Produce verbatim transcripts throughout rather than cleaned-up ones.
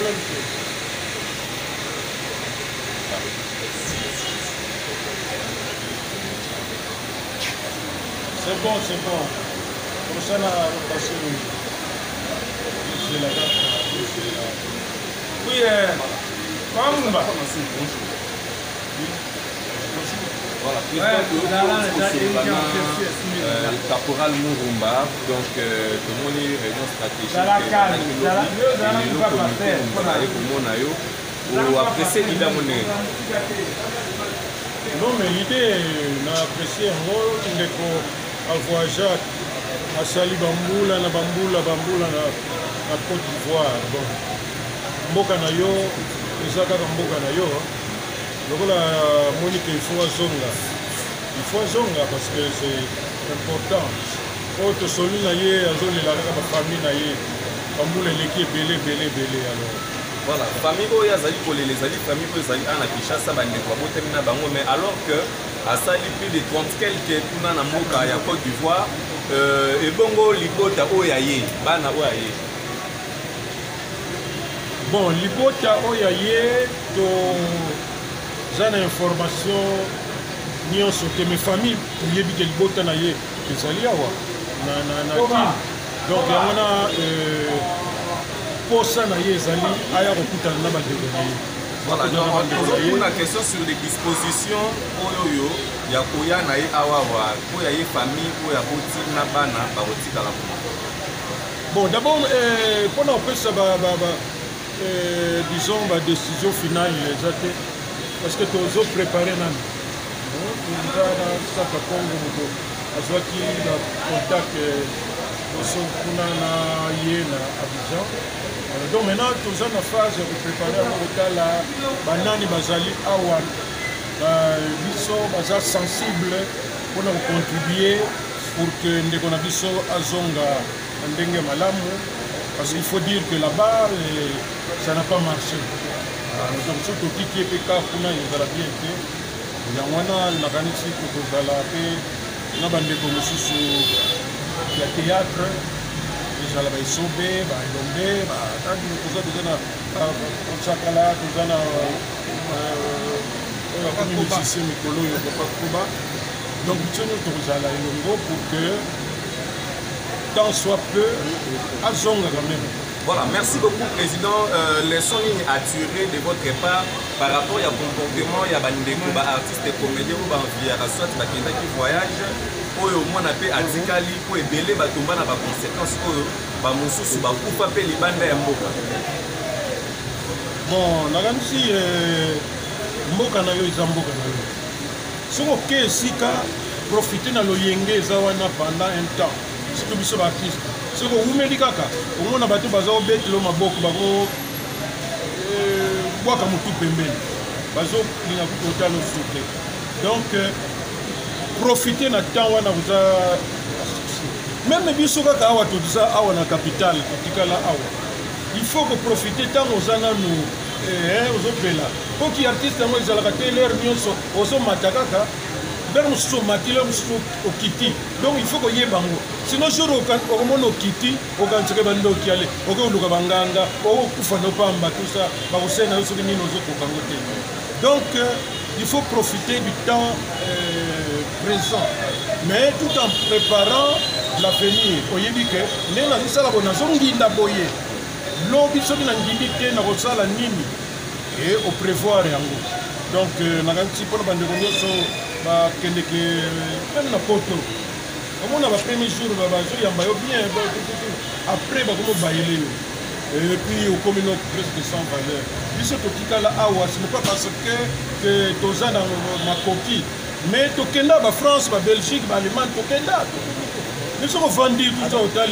C'est bon, c'est bon. Comme ça, là, on va passer le... C'est la date. Oui, euh... Pamba. Voilà, président le caporal Mourumba, donc tout le monde est réunion stratégique. Ou apprécier l'idée à mon avis. Non, mais l'idée, on a apprécié en gros, on a voyagé à Sali Bamboula, na Bamboula, Bamboula, na Côte d'Ivoire. Bon, Mboka na yo, Isaka Mboka na yo. Donc la Monique, il faut zonga. Il faut zonga parce que c'est important. Autre soli na ye, azoli la famille na ye. Bamboula l'équipe belé, belé, belé alors. Voilà, famille oyo azali kolele ezali famille oyo ezali ana Kinshasa bandeko babotami na bango, mais alors que asali plus de trente quelques tuna na mboka ya Côte d'Ivoire euh, ebongo libota oyo aye bana oyo aye. Bon, libota oyo aye to zana information nyonso te mes famille toyebi ke libota na ye ezali awa na na na team. Donc yango na euh pour ça, il y a aya kokutana na bandeko na ye. Voilà, donc on a une question sur les dispositions oyo ya koya na ye awawa po ya ye famille po ya boti na bana ba botika la. Bon, d'abord euh pendant après ça ba ba euh disons ba décision finale exacte parce que tozo préparer nani. Donc on a ça ka Congo moto azwaki na contact so kuna na ye na Abidjan. Donc maintenant, tous en phase de préparer un hôtel à Banani Bazali Awan. Ils sont sensibles pour nous contribuer pour que nous ayons Azonga Ndenge Malamu. Parce qu'il faut dire que là-bas, ça n'a pas marché. Donc, surtout qui est P K, il y a bien été. Il y a un organisme qui est là, il y a un théâtre. Ezala ba isobe ba ilombe ba tandi kuza tuzana konchakala tuzana oyo comme musicien mikolo yo papa kuba. Donc tsono tozala ilongo pour que tant soit peu azonga quand même. Voilà, merci beaucoup président. Euh, les sons attirés de votre part par rapport au comportement ya bandeko ba artiste comédien ou ba via soit ba kenda qui voyage. Oyo mona pe atikali po ebele batomba na ba conséquences oyo ba mususu ba kufa pe libanda ya mboka. Bon, nakanisi mboka na yo eza mboka na yo. Soko ke sika profiter na loyenge eza wana pendant un temps. Siko biso ba artiste. Soko umeli kaka, omona bato baza obetelo maboko bako euh bwaka mutu pembeni. Bazo linga kutotalo sote. Donc profiter na temps wana vous même biso kaka awa to disa awa na capitale kotikala awa il faut que profiter tant aux ana nous eh aux opela pour qui artiste moi ils ala ka leur nyonso oso matakaka vers muso matilo muso okiti donc il faut que yebango sinon jour au mono okiti okantseke bando kiale okoluka banganga okufa no pamba tout ça ba osena oso nini ozo kokango te donc il faut profiter du temps euh, présent, mais tout en préparant l'avenir. Oyebi ke nena zisala bona zonginda boye. Lobi soki na ngindi te na kosala nini et au prévoir yango. Donc na kanti pona bandeko nyonso ba kende ke même na poto. Comme on a le premier jour ba ba zo yamba yo bien après ba komo baile yo. Et puis au communauté presque sans valeur. Ce n'est pas parce que, que tu as dans ma coquille, mais tu as en France, en Belgique, en Allemagne, tu as nous sommes vendus tout ça au Tali.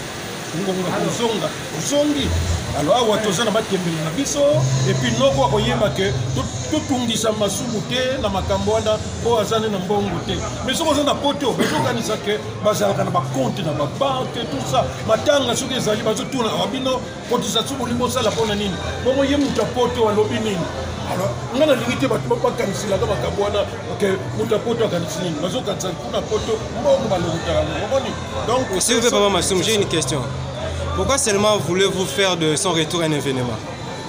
Alors, tu as un biso, et puis nous avons que tout le monde a masumute, na makambwana, ou azane na mbongote. Mais ce qu'on a poto, mais on organise que bazar na ba compte na ba banque tout ça. Matanga soki ezali bazo tuna abino cotisation molimo sala pona nini. Bongo ye muta poto alobi nini. Alors, on a la limite ba ba kanisila ba makambwana que muta poto kanisi nini. Bazo kanisa kuna poto mbongo balokutara. Donc, si vous pouvez pas m'assumer, j'ai une question. Pourquoi seulement voulez-vous faire de son retour un événement?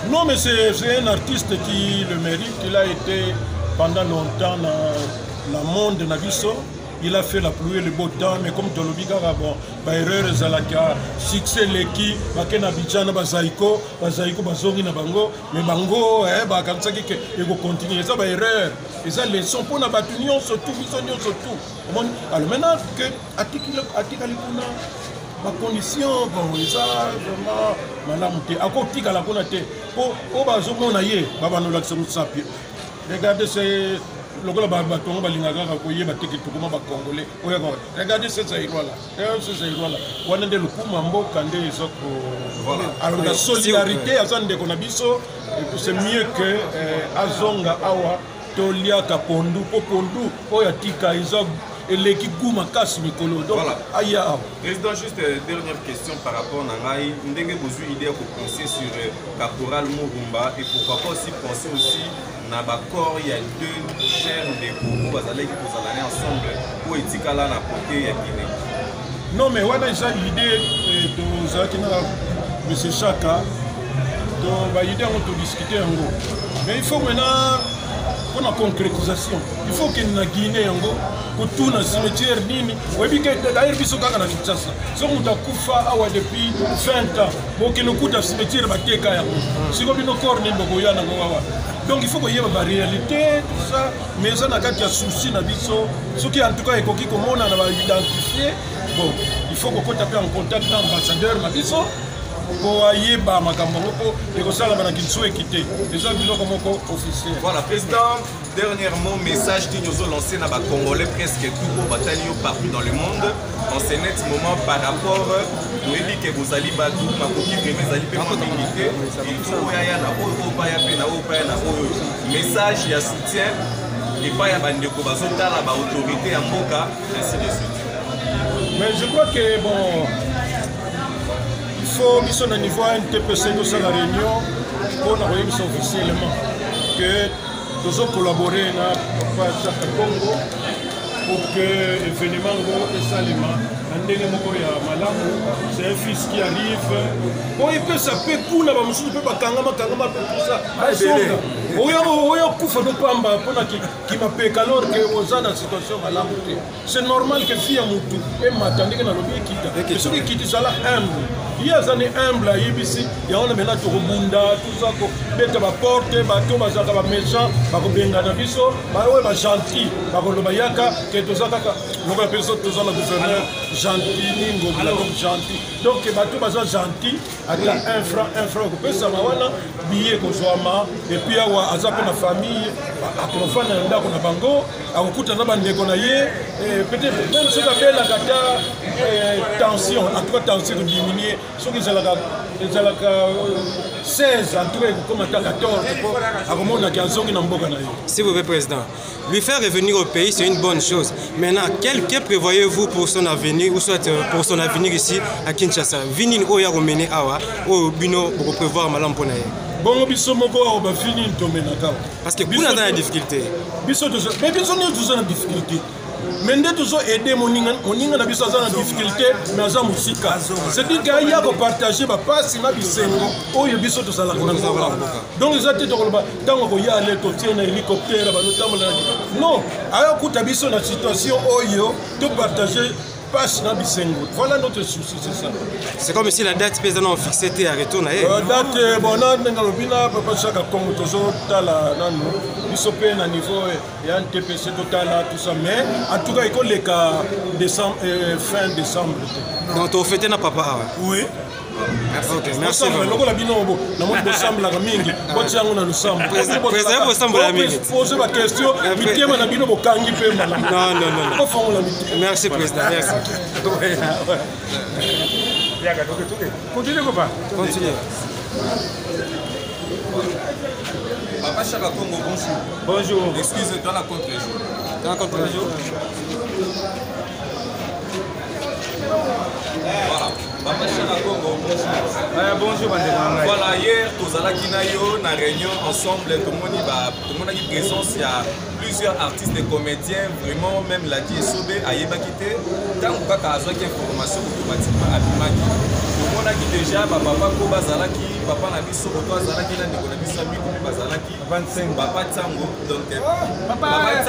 Non, mais c'est un artiste qui le mérite. Il a été pendant longtemps dans le monde de Nabiso. Il a fait la pluie et le beau temps, mais comme Tolobika, bon, bah, erreur, Zalaka, succès, l'équipe, bah, Ken Abidjan, bah, Zaiko, bah, Zaiko, bah, Zori, na Bango, mais Bango, eh, bah, comme ça, il faut continuer. Ça, bah, erreur. Et ça, les sons pour la batunion, surtout, ils sont surtout. Alors maintenant, que, Atika Likuna, ma condition, bon, et ça, vraiment, madame, à côté de la Konate, pour, pour, bah, je m'en aille, bah, bah, nous l'accès, regardez, c'est. Regardez ces aérois-là. Alors la solidarité, c'est mieux que Azonga Awa, Tolia Kapondu, Popondu, Oyatika, Isaac. Et l'équipe Gouma casse Mikolo. Voilà. Président, juste une dernière question par rapport à Nangaï. Vous avez une idée pour penser sur Caporal Murumba et pourquoi pas aussi penser aussi dans le corps, il y a deux chaînes de Goumou, vous allez aller ensemble pour éthiquer là, dans côté de Guinée. Non, mais on a déjà l'idée de Zakina, M. Chaka. Donc, l'idée, on peut discuter en gros. Mais il faut maintenant. Pour la concrétisation, il faut qu'il y ait une Guinée, pour tout le cimetière, d'ailleurs, il faut que la Kinshasa. Si on a Koufa depuis vingt ans, pour qu'il y ait un cimetière, si on a un corps, donc il faut qu'il y ait une réalité, tout ça, mais ça n'a pas de souci, ce qui en tout cas est comme on a identifié, bon, il faut qu'on tape en contact avec l'ambassadeur, voilà, président, dernièrement, message que nous avons lancé dans les Congolais presque tout au bataillon partout dans le monde. En ce net moment par rapport au dit que vous allez battre ma coquille vraiment allez pas limiter. Il faut y aller na o pa ya pe na o pa na o message ya soutien et pas ya bande ko bazota la ba autorité à Mboka ainsi de suite. Mais je crois que bon il faut mission au niveau N T P C de la réunion pour la réunion officiellement que nous avons collaboré avec chaque Congo pour que l'événement et Salima, c'est un fils qui arrive. Bon, il peut s'appeler Kuna, il peut pas Kangama, Kangama, tout ça. C'est normal que fille a moutou et m'attendait que la lobby quitte. Ceux qui quittent ça là humble. Il y a des années humbles à Ibisi, il y a un ménage au Bunda, tout ça, bête à porte, bateau, bazaka, méchant, bako bengana biso, bawe ba gentil, bako lobayaka, que tout ça, donc la personne, tout ça, la gouverneur, gentil, ningo, gentil. Donc, bateau, baza gentil, avec un franc, un franc, que ça va, billet qu'on soit ma, et puis à Azape la famille, à Konfan, à Nda, qu'on a bango, à Okuta Nabande, qu'on a yé, peut-être même ce qu'on appelle la gata, tension, en tout cas, tension de diminuer. Ceux qui ont seize, en tout cas, comme quatorze, s'il vous plaît, Président, lui faire revenir au pays, c'est une bonne chose. Maintenant, quel, quel prévoyez-vous pour son avenir, ou soit pour son avenir ici à Kinshasa? Vinin Oya Romene Awa, ou Bino pour prévoir Malam Ponaye. Bon, biso moko ba fini ntomenaka. Parce que vous avez des difficultés. Biso de mais biso nous tous en difficulté. Mais nous tous aider moninga moninga na biso en difficulté mais za musika. C'est-à-dire qu'il y a que partager ba passe na bisengo. Oyo biso tous la kona. Donc les até to ba tango ko ya aller to tiena hélicoptère ba no tamala. Non, aya kuta biso na situation oyo to partager. Voilà notre souci, c'est ça. C'est comme si la date président fixée était à retourner. La date, bon, on a un papa chaque Congo, toujours tala, non, il se paye à niveau, il y a un T P C total, tout ça, mais en tout cas, il y a les cas décembre, fin décembre. Donc, tu as fêté na papa? Oui. Ok, merci. Loko la binobo, na mo ensemble la mingi, botti yango na ensemble. Président ensemble la mingi. Poser ma question, bitema na binobo kangi pe mala. Non non non. Ko fongo la bitema. Merci président, merci. Continue papa. Continue. Papa Chaka Congo, bonjour. Bonjour. Excusez-moi la contre-jour. Dans la contre-jour. Voilà. Papa Chaka Congo, bonjour. Bonjour, madame. Voilà, hier, tous à la Kinayo, na réunion ensemble, tout le monde a eu présence, il y a plusieurs artistes et comédiens, vraiment, même la Dieu Sobé, à Yébakité, tant qu'on a besoin d'informations, automatiquement, à Bimaki. tomonaki déjà bapapa ko bazalaki papa na biso koto azalaki na ndeko na biso ya miko mpe bazalaki papa ntango donc papa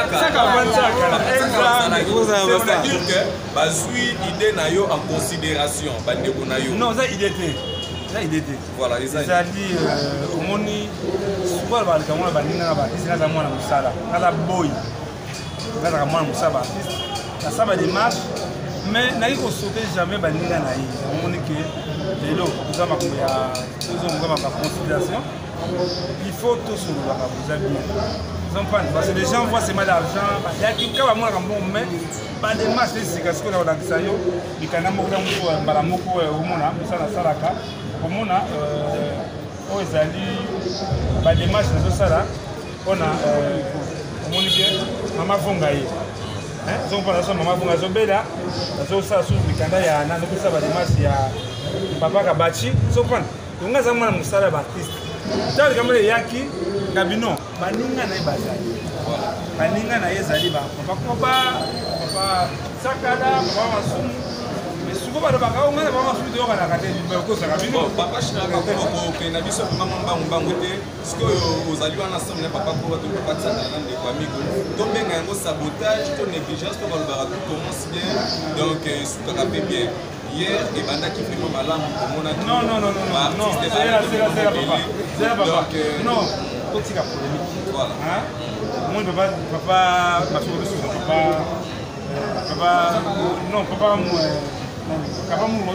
c'est-à-dire que bazwi idée na yo en considération bandeko na yo non eza idée te eza idée te voilà ezali omoni souvent baleka mwana baninga na baartiste naza mwana mosala naza boy nazaka mwana mosala baartiste nasala badémarche mais nayi kosote jamais baninga na ye omoni ke lelo toza makambo ya tozonga makambo ya considération il faut tosololaka boza bien parce que les gens voient seulement l'argent yaki kaka bamonaka mbongo mais badémarche esika sikoyo na kolakisa yo mikanda moko na moko mbala moko omona mosala asalaka komona oyo ezali badémarche nazosala mpona omoni ke mama vonga ye ozomona so mama vonga azobela azosala susu mikanda ya nazopesa badémarche ya papa kabachi ozopona onga aza mwana mosala ya baartiste tali kamala eyaki kabino baninga na ye bazali baninga na ye ezali bapapa koba papa sakala papa masumu suko balobaka onga na papa masumu toyokanaka te okosaka bino papa okokenda biso mama mbangu mbangu te sikoyo ozali wana ensemble na papa koba to papa sakala na ndeko amigo tobenga yango sabotage to négligence to balobaka tout commence bien donc sukaka mpe bien hier ebandaki vraiment malamu komonaki non non non non non c'est là c'est là c'est là papa c'est là papa non totika polémique voilà hein mon papa papa ma soeur de papa papa non papa moi papa moi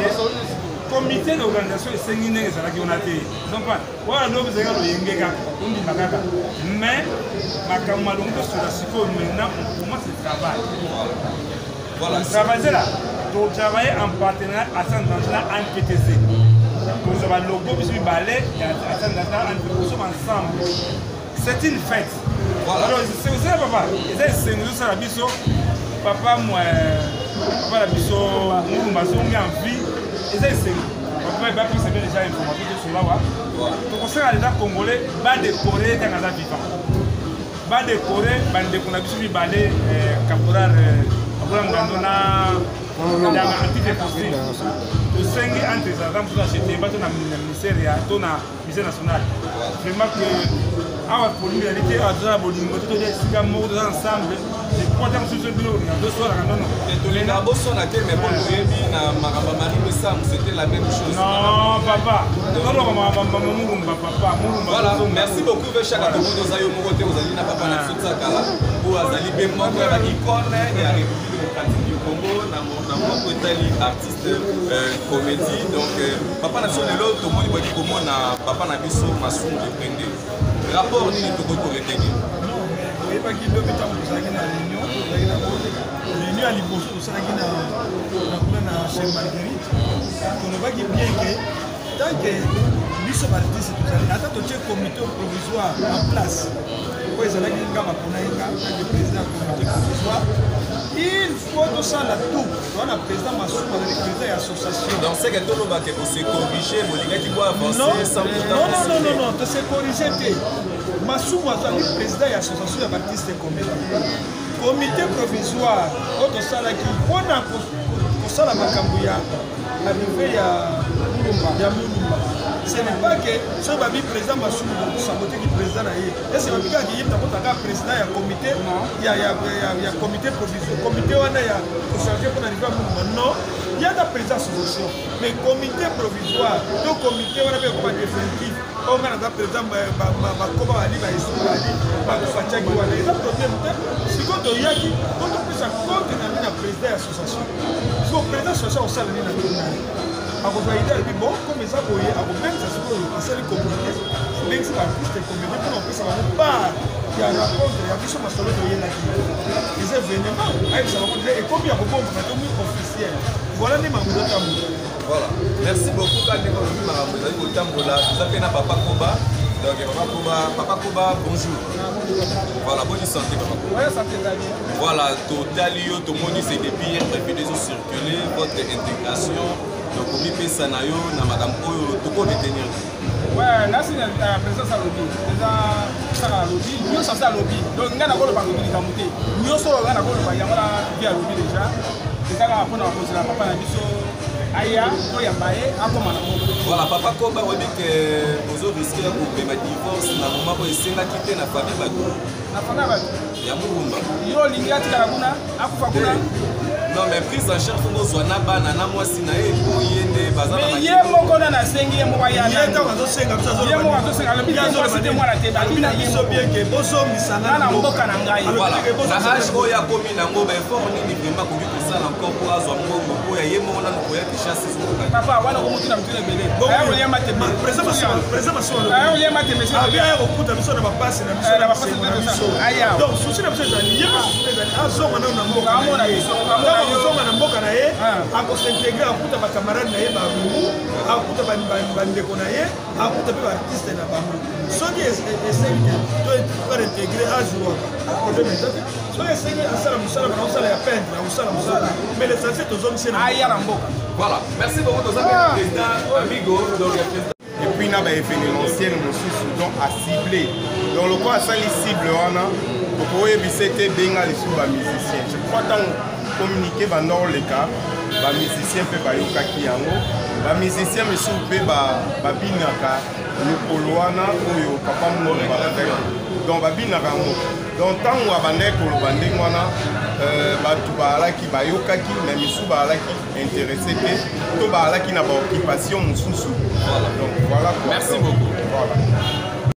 comité d'organisation esengi ndenge ezalaki wana te donc wana lobi ezalaki loyenge kaka ondima kaka mais makambo malongo tosola sikoyo maintenant pour moi c'est travail voilà travail c'est là to travailler en partenariat à Saint-Antoine en P T C. Nous avons le logo, puis le ballet, à Saint-Antoine, nous sommes ensemble. C'est une fête. Voilà. Alors, c'est aussi papa. C'est nous ça la biso. Papa moi, papa la biso, nous nous sommes en vie. Et c'est papa il va plus savoir déjà information sur là. Donc on sait à l'état congolais, va décorer dans la vivant. Va décorer, va décorer biso le ballet, caporal, caporal Ngandona. Il y a un petit déposé. Le cinq entre les agents pour acheter, pas dans le ministère, dans le musée national. Vraiment que, à pour lui, il était à la Bolingo, tout le monde ensemble. Les trois temps sur ce bureau, il y a deux soirs. Non, non. Les nabos sont à terre, mais bon, c'était la même chose. Non, papa. Non, non, papa, papa. Voilà, merci beaucoup, Vécha. Quand vous avez eu mon côté, vous avez dit, papa, n'a pas de ça. Vous avez dit, moi, il y a l'icône, il y a la République démocratique du Congo, dans mon artiste comédie. Donc, papa, n'a pas de l'autre, tout le monde dit comment papa n'a pas de maçon de prendre. Rapport, il est tout pour retenir. Il n'y a pas de réunion. Réunion à Liboso, ça qui na chez Marguerite. On va dire bien que tant que nous sommes artistes, attends que le comité provisoire en place. Pour les gens qui ont le président du comité provisoire, il faut tout ça là tout. On a le président Massoum avec le président de l'association. Donc c'est que tout le monde pour se corriger, pour les gens qui doivent avancer sans tout non, non, non, non, non, de se corriger. Massoum a le président de l'association des artistes et comédiens. Comité provisoire, autre ça là qui on a pour ça la Makambuya arrivé à Mulumba. Ce n'est pas que ce va être président Massoum pour saboter le président là. Et c'est pas que il y a un président il y a comité, il y a il y a il y a comité provisoire, comité on a il y a pour changer pour arriver à Mulumba. Non, il y a un président association, mais comité provisoire, donc comité on a fait comme définitif. On a un président Bakoba Ali Baïsouali, Bakufachaki Wana. Il y a un problème. Si quand on y a qui, quand on peut ça compte dans le président de l'association. Si on président de l'association, on sait le nom de l'année. À votre idée, et puis bon, comme ça, vous voyez, à vos mêmes, ça se peut, on sait les communautés, même si l'artiste est communauté, pour on peut savoir pas. Il y a un rapport, il y a un mission masolo de Yéna qui les événements, et comme il y a beaucoup de officiels, voilà les membres de Tamou. Voilà, merci beaucoup quand vous avez vu au Tambola. Vous avez Papa Koba. Donc Papa Koba, Papa Koba, bonjour. Voilà, bonne santé Papa Koba. Oui, santé Daniel. Voilà, Totalio, tout le monde c'est des pires, et puis des eaux circulées, votre intégration. Donc vous avez Sanayo, na Madame Oyo, tout le monde détenir. Ouais, là c'est la présence à l'objet. Déjà, ça à l'objet, nous sommes à l'objet. Donc nous avons le parcours de Kamuté. Nous sommes à l'objet, nous avons via l'objet déjà. C'est ça qu'on a posé la papa, nous aya toyamba ye akoma na moko. Voilà, papa Koba oyebi ke ozo risque ya kopema divorce na moment oyo esengaki te na famille bato na famille bato ya Murumba. Yo olingi atikala kuna akufa kuna. Non mais prise en charge faut ozwa na bana na mwasi na ye po ye nde baza na mais ye moko na nasengi ye moko ya ye ntango azosenga biso ye moko azosenga alobi te mwana te alobi na biso bien ke bozomisana na mboka na ngai. Voilà, na age oyo akomi nango baeffort nini vraiment koki kosala encore po azwa mbongo po ya ye moko nano koya kishasi ezokoka papa wana komutu na mutuna ebele aya koliamba tembe aya koliamba tembe aya kokuta biso na bapasi na biso na biso donc susi na biso ezali ye basusu ezali azonga nano na mboka amona biso azonga na mboka na ye akosintegre akuta bakamarade na ye barumu akuta bandeko na ye akuta mpe baartiste na bango soki esengi tointegre azwa problème eza te soki esengi asala mosala bana kosala ya peintre akosala mosala mais l'essentiel tozomisi na aya na mboka. Voilà, merci beaucoup tozaki président amigo donc et puis na baévénementiel mosusu donc aciblé donc lokola asali cible wana okoyebisa ete benga lisusu bamusicien je crois ntango communiqué bandoleka bamusicien mpe bayokaki yango bamusicien misusu mpe babinaka lokolo wana oyo papa Murumba donc babinaka yango donc ntango abandaki koloba ndenge wana bato bazalaki bayokaki na misusu bazalaki intéressé te to bazalaki na baoccupation mosusu donc voilà quoi. Merci beaucoup. Voilà.